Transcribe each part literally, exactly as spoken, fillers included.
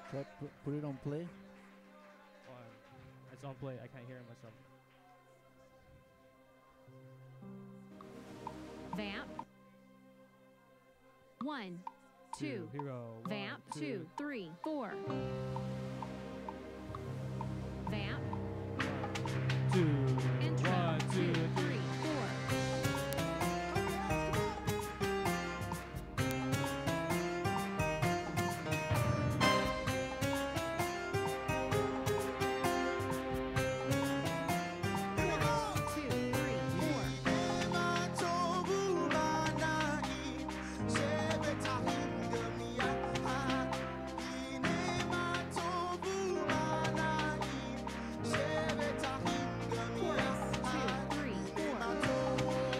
Try put, put it on play. Um, it's on play. I can't hear myself. Vamp. One, two. Here we go. One, Vamp. two. Two, three, four. Vamp. Two. Intro. One, two, two, three. three, four. Two, three, four. Chorus. Two, three, four.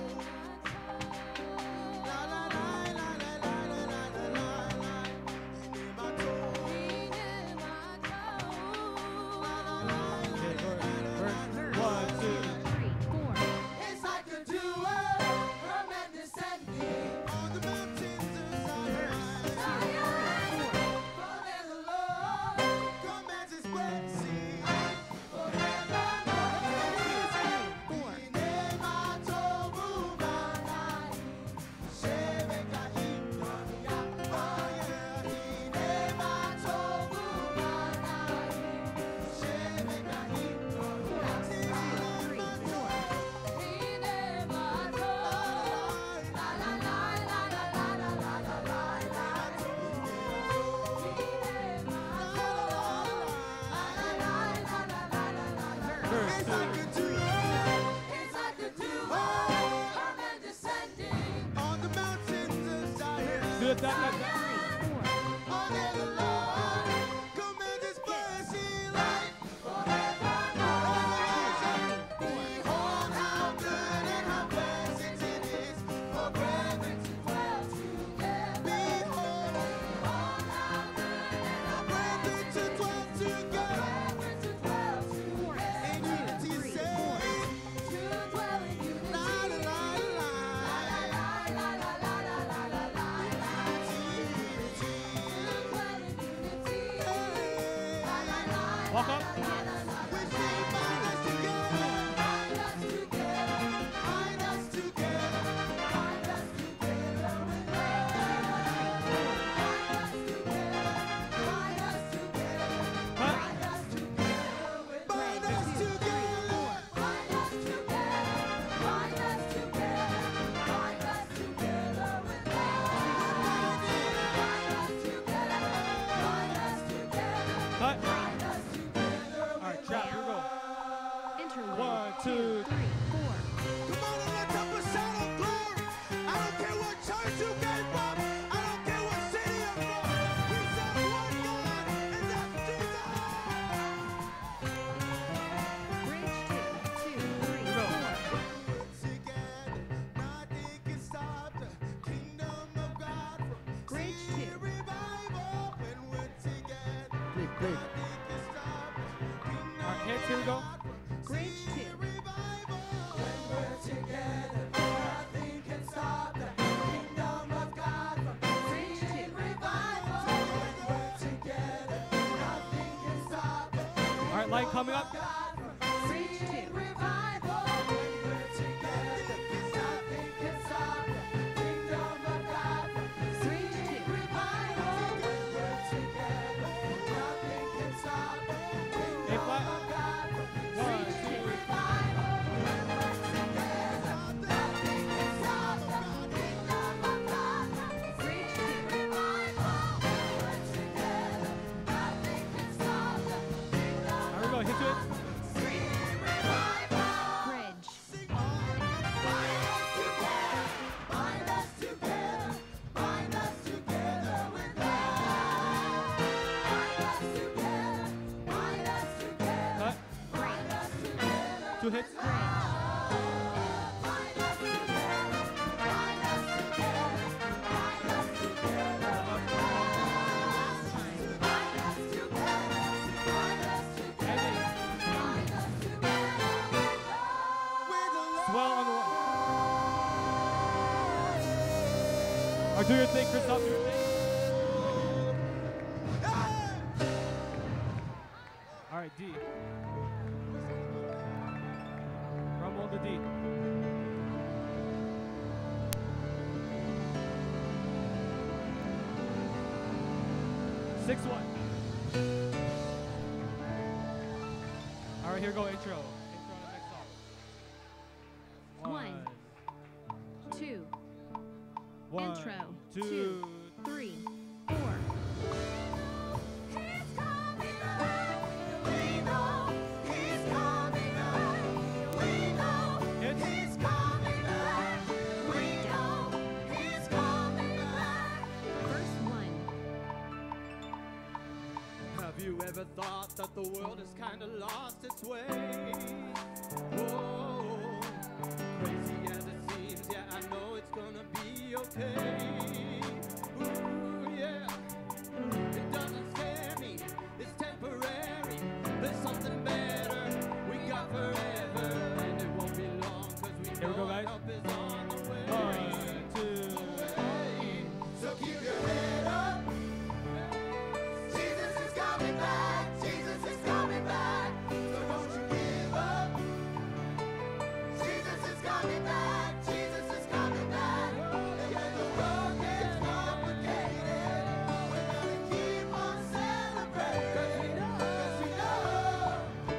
Okay, verse, verse. Verse. One, two. Three, four. It's like a duo, from and descending on the mountains of Zion. Zion, for there's a Lord, commands His blessing forevermore. Four. Hine matovu manai, shebeka himdonia. Oh yeah, hine matovu manai, shebeka himdonia. Three, four. Verse It's two. like a duo. It's like a duo. Come and descending on the mountains of Zion. Do it that, that, that. Three, four. Oh, there's a Lord. Command His blessing life forevermore. Behold how good and how pleasant it is for brethren to dwell together. Behold, behold how good and how brethren to dwell together. Brethren to dwell together. In unity, Three, say, four. to dwell in unity. La la la la la la la la la la la la la. Unity, to dwell in unity. La la la la Walk up. la la la. We sing, bind us together. Bind us together. Bind us together. Bind us together with love. Bind us together. Bind us together. Cut. Bind us together with Bind us together. Bind us together. Bind us together. Bind us together with love. Bind us together. Bind us together. Cut. Bind us together All right, with trap. Here we go. Interlude. One, two, three, four. Come on and lift up a shout of glory. I don't care what church you came from. I don't care what city you're from. We serve one God, and that's Jesus. Bridge two, two, three, Here we go. four. Together, nothing can stop the kingdom of God from Bridge seeing two. revival. When we're together, Play, play. nothing can stop the kingdom All right, hits. Here we go. Bridge two. revival. When we're together, nothing can stop the kingdom of God from Bridge seeing two. revival. When we're together, nothing can stop the All right, light coming up. God from Bridge seeing two. revival. When we're together, nothing can stop the kingdom of God from Bridge seeing two. revival. When we're together, nothing can stop the A kingdom flat. of God from One, seeing two. revival. When we're together, nothing can stop the kingdom of God from Bridge two. seeing revival. When we're together, nothing can stop the kingdom All right, here we go. Hit to it. seeing revival. Bridge. Bind us together, bind us together with love. Bind us together, bind us together, Cut. bind us together. Two hits. Bind us together, bind us together, bind us together with love. Bind us together, bind us together, bind us together with love. Swell on the wall. Or do your thing, Christoph. Do your thing. Hey! D. Drum roll the D. Six one. All right, here we go. Intro. Intro on the next song. One. Two, One, Intro. two, Two. three, four. He's coming back. We know he's coming back. We know Hits. he's coming back. We know he's coming back. Verse one. Have you ever thought that the world has kind of lost its way? Whoa, crazy as it seems, yeah, I know it's gonna be okay. Ooh, yeah, it doesn't scare me, it's temporary. There's something better we got forever, and it won't be long, cause we Here we go, know guys. help is on the way. One, two. Way. So keep your head up. Jesus is coming back. Jesus is coming back. So don't you give up. Jesus is coming back. Jesus is coming back. And when the road gets complicated, we're gonna keep on celebrating. 'Cause we know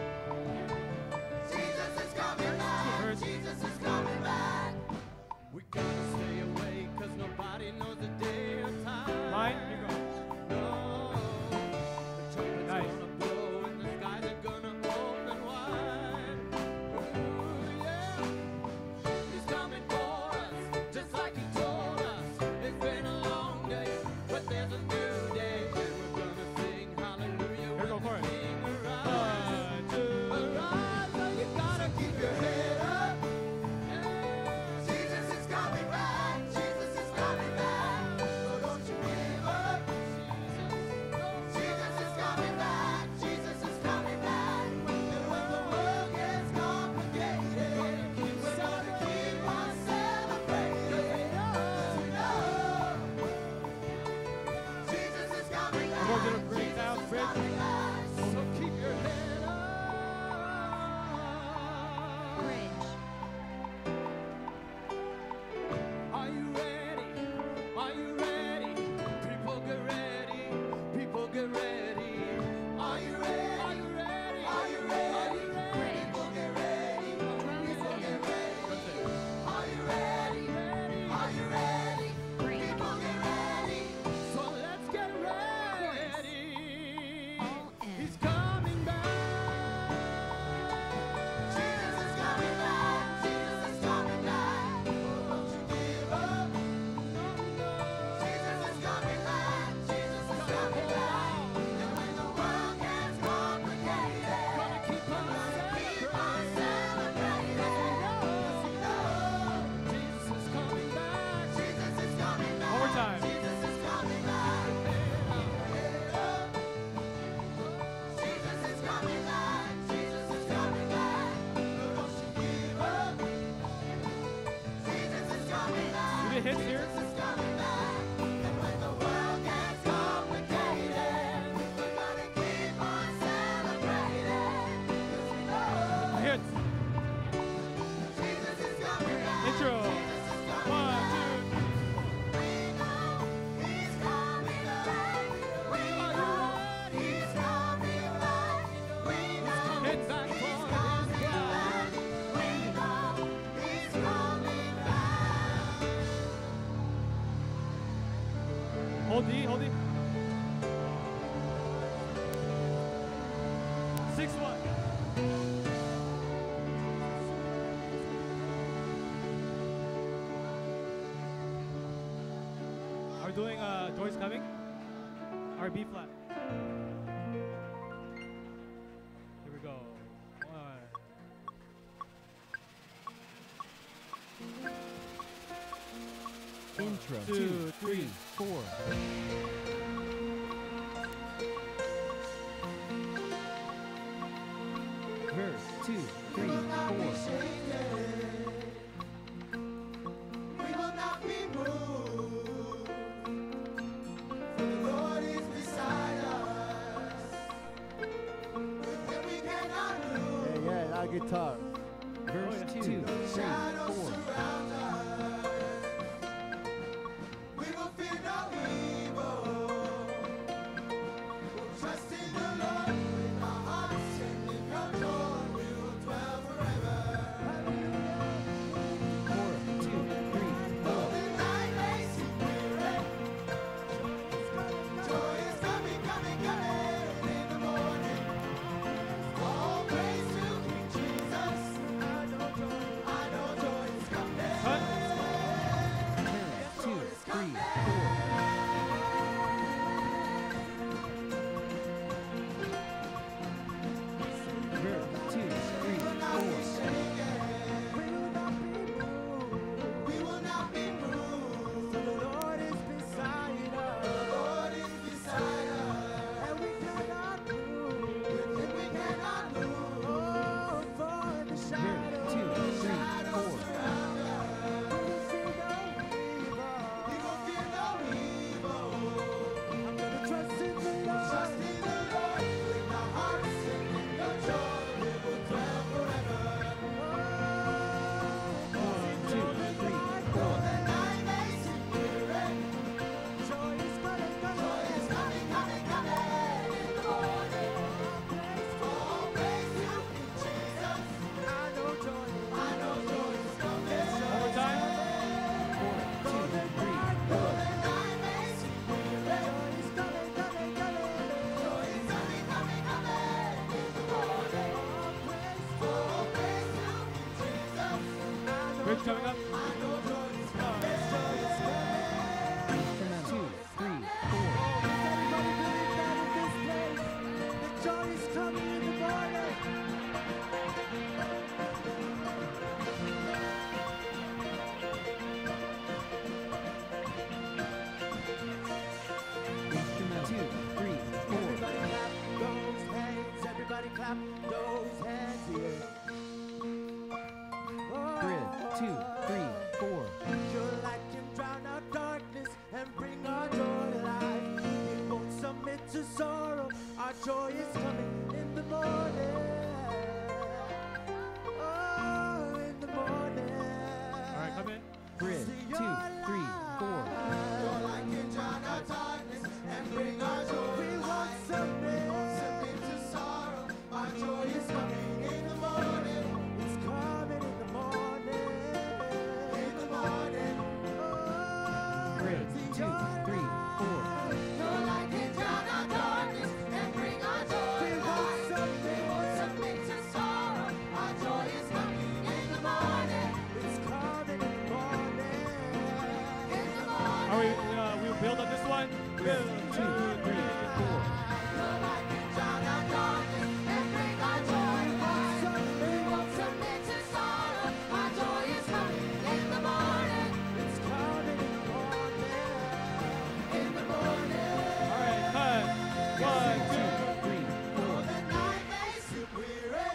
Jesus is coming back. Jesus is coming back. We gotta stay awake 'cause nobody knows the day or time. Line. Here we go. No, the trumpet's Nice. gonna blow and the skies are gonna open wide. Ooh, yeah. He's coming for us, just like he told us. It's been a long day, but there's a new day, and we're gonna sing hallelujah Here we go, when the chorus. King arrives. One, two. Arise, so you gotta keep your head up. Jesus is coming back. Jesus is coming back. So don't you give up. Jesus is coming back. Jesus is coming back. And when the world gets complicated, we're gonna keep on celebrating. 'Cause we know Jesus is coming back. We're gonna bring Jesus down is Rick. coming back. So keep your head up. Bridge. Are you ready? Are you ready? People get ready. People get ready. Are you ready? Are you ready? Are you ready? Bridge. People get ready. Drums People get in. ready. Are you ready? Are you ready? Break. People get ready. So let's get ready. All in. He's coming back. Jesus is coming back. Jesus is coming back. Don't you give up. Jesus is coming back. Jesus is coming back. And when the world gets complicated, gonna keep on celebrating. 'Cause we know Jesus is coming back. Jesus is coming back. One more time. Jesus is coming back. Head up. Jesus is coming back. Jesus is coming back. Don't you give up. Jesus is coming back. You get hits here. Jesus is coming back. And when the world gets complicated, we're gonna keep on celebrating. 'Cause we know Hits. Jesus is coming back. Intro. Jesus is coming One, back. two. We know he's coming back. We know he's coming back. We know Hits. he's coming back. We know he's coming back. Hold D. Hold D. Six one. Are we doing uh Joy's Coming? Or B flat? Here we go. One. Intro Two, two, three. three, four. Verse two, three, four. We will not be moved, for the Lord is beside us. With him we guitar. Verse yeah. two, three, Shadows four. surround us. We will fear no evil. We'll trust in the Lord with our hearts and in your joy we will dwell forever. Four, two, three, four. The night may seem weary. Joy is coming, coming, coming in the morning. All praise to King Jesus. I know joy, I know joy is coming. Cut. Ten, two, three, four. Verse two, three, four. We will not be moved. So the Lord is beside us, The Lord is beside us. and we cannot move. With him we cannot lose. Oh, for the Verse shadows, two, three, four. Surround us. we will see no evil. We will fear no evil. I'm gonna trust in the Lord. Trust in the Lord with our hearts and in your joy we will dwell forever. Four, two, three, four. The night may seem weary. Joy is coming, Joy coming. is coming, coming, coming in the morning. All praise to King Jesus. I know joy. I know joy is coming. One more time. Four, two, three, four. The night may seem weary. Joy is coming, coming, coming. Joy is coming, coming, coming in the morning. All praise to King Jesus. Bridge coming up. I know joy is coming. Instrumental. Two, three, four. Everybody believe that in this place, the joy is coming in the morning. Instrumental. Two, three, four. Everybody clap those hands. Everybody clap those hands. Yeah. Grid. Two, three, four. Your light can drown out darkness and bring our joy to life. We won't submit to sorrow. Our joy is coming in the morning. Oh, in the morning. All right, come in. Grid. See Two, your three, four. Your light can drown out darkness and bring our joy We to won't life. submit. Submit to sorrow. Our joy is coming in the morning. It's coming in the morning. In the morning. Oh, Grid. see Two, your three, four. Your light can drown out darkness and bring our joy We to won't life. We submit. won't submit to sorrow. Our joy is coming in the morning. It's coming in the morning. In the morning. Are we? Uh, we build up this one. Build. Two, three, four. Your light can drown out darkness and bring our joy to life. We won't submit to sorrow. Our joy is coming in the morning. It's coming in the morning. In the morning. All right, cut. One, two. Three, four. The night may seem weary.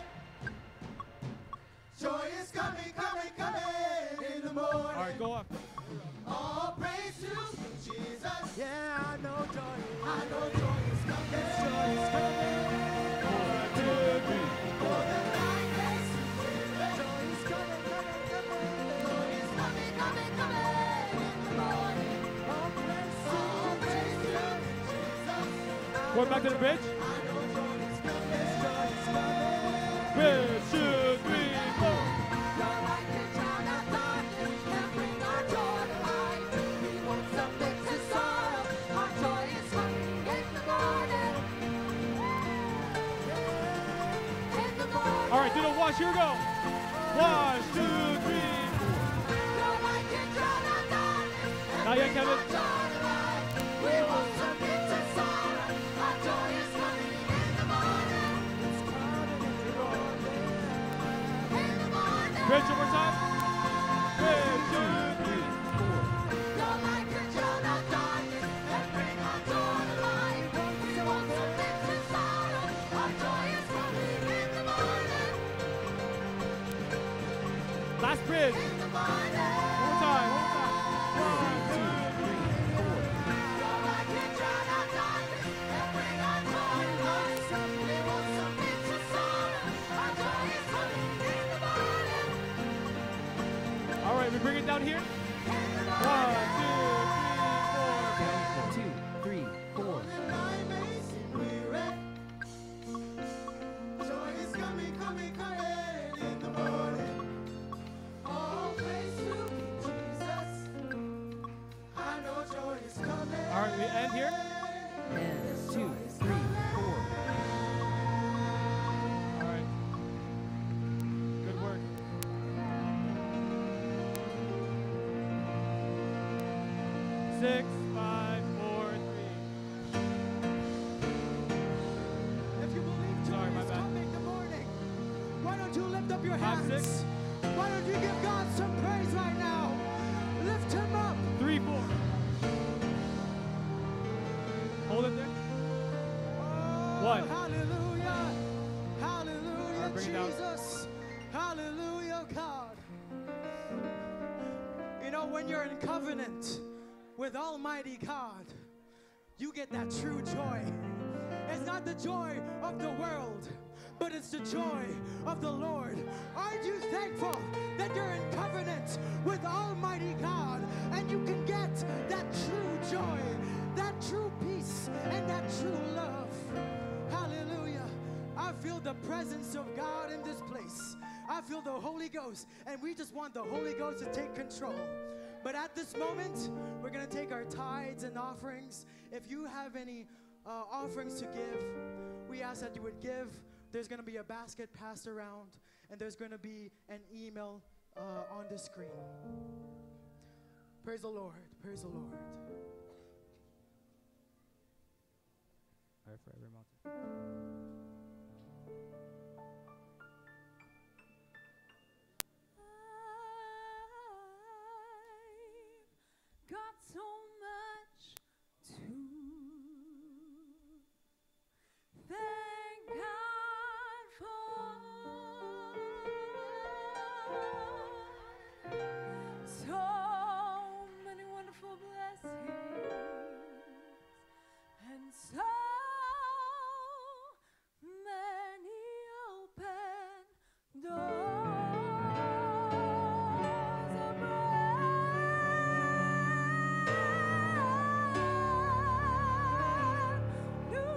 Joy is coming, coming, coming in the morning. All right, go up. All praise to Jesus. Yeah, I know joy. I know joy is coming. Joy is coming. One, two, three. For the night may seem weary. Joy is coming, coming, coming. Joy is coming, coming, coming in the morning. All praise to All praise to Jesus. Jesus. Going back to the bridge. I know joy is coming. Joy is coming. Bridge, two, three, four. Your light can drown out darkness and bring our joy to life. We won't submit to sorrow. Our joy is coming in the morning. In the morning. All right, do the wash. Here we go. One, two, three, four. Your light can drown out darkness and Not yet, bring Kevin. our joy to life. We won't submit to sorrow. Our joy is coming in the morning. It's coming in the morning. In the morning. Bridge one more time. Bridge, two, three. Your light can drown out darkness and bring our joy to life. We won't submit to sorrow. Our joy is coming in the morning. Last bridge. In the morning. One more time. One more time. One, two, three. Your light can drown out darkness and bring our joy to life. We won't submit to sorrow. Our joy is coming Everyone here? One, two, Two, three, four. Joy is coming, coming, coming in the morning. All praise to Jesus. I know joy is coming. All right, we end here. And two, three, four. All right. Good work. Six, five, four, three. If you believe joy Sorry, my is bad. coming in the morning, why don't you lift up your Five, hands? six. Why don't you give God some praise right now? Lift him up. Three, four. Hold it there. Oh, One. Hallelujah. Hallelujah, All right, bring it down. Jesus. Hallelujah, God. You know, when you're in covenant with Almighty God, you get that true joy. It's not the joy of the world, but it's the joy of the Lord. Aren't you thankful that you're in covenant with Almighty God and you can get that true joy, that true peace, and that true love? Hallelujah. I feel the presence of God in this place. I feel the Holy Ghost, and we just want the Holy Ghost to take control. But at this moment, we're going to take our tithes and offerings. If you have any uh, offerings to give, we ask that you would give. There's going to be a basket passed around, and there's going to be an email uh, on the screen. Praise the Lord. Praise the Lord. All right, for every mountain. Got so much to thank God for. So many wonderful blessings and so many open doors of brand new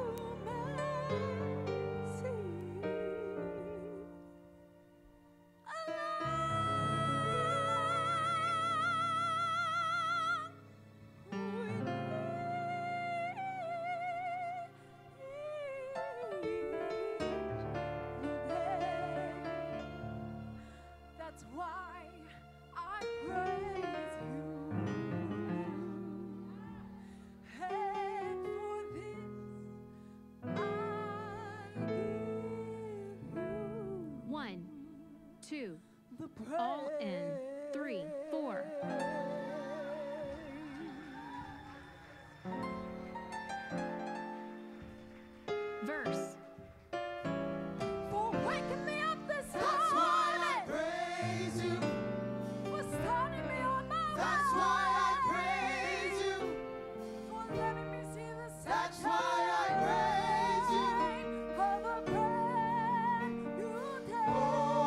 That's why I praise you. And for this I give you One, two, the all in. Three, four. Verse. For waking me up this That's why I morning, praise you. for starting me on my That's way, why I praise you. for letting me see the That's sunshine why I praise you. of a brand new day. Oh,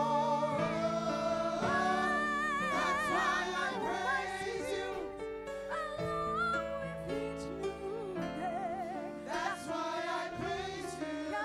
that's why I praise you. Along with each new day. That's why I praise you. God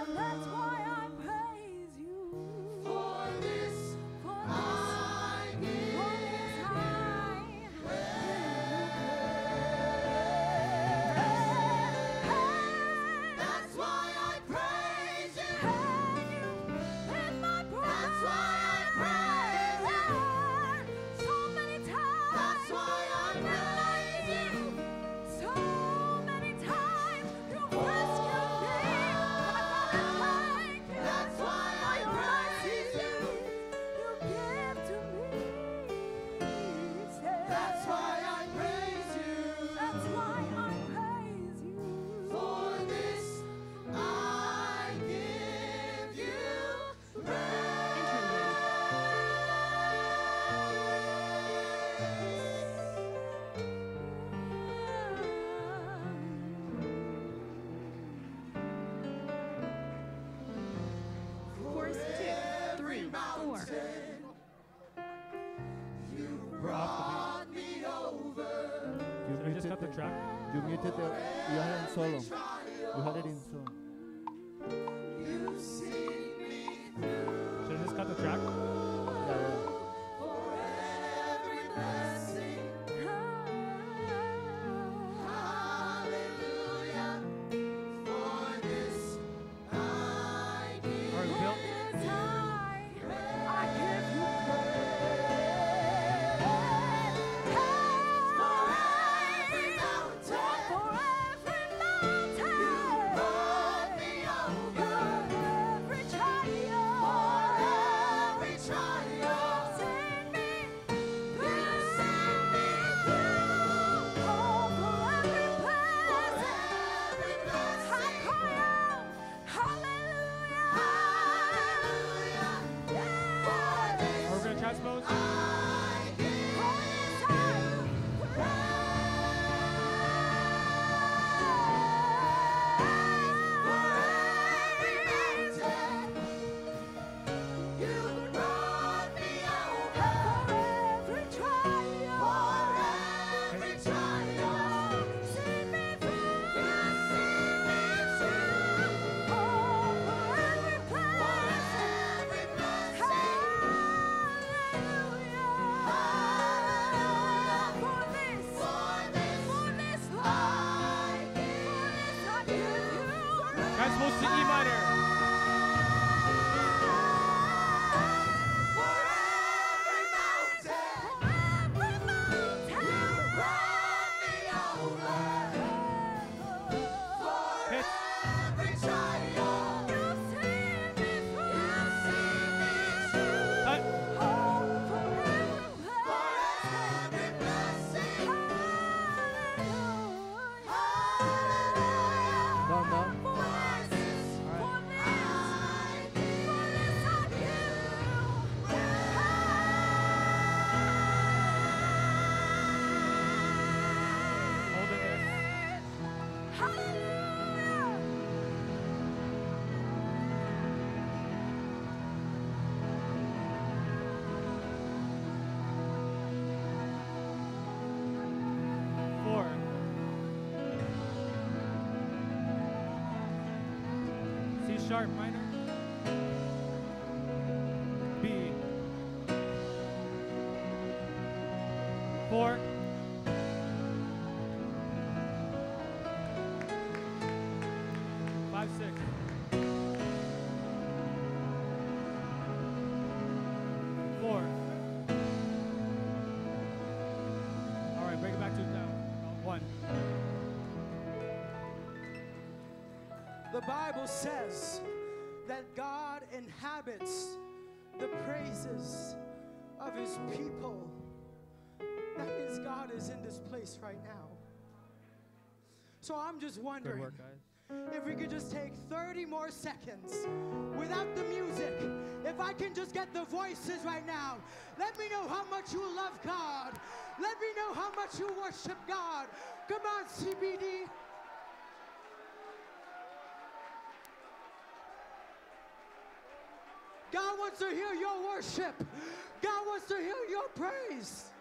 just cut the it. track? You muted the. You had it in solo. You had it in solo. Should I just cut the track? Yeah, yeah. All right, Bill. Are we gonna transpose? Transpose to E minor. Hit. Cut. Down, down. Holding this. Four. C sharp minor. B. Four. Five, six. Four. All right, bring it back to down. One. The Bible says that God inhabits the praises of his people. That means God is in this place right now. So I'm just Good wondering work, guys. if we could just take thirty more seconds without the music. If I can just get the voices right now. Let me know how much you love God. Let me know how much you worship God. Come on, C B D. God wants to hear your worship. God wants to hear your praise.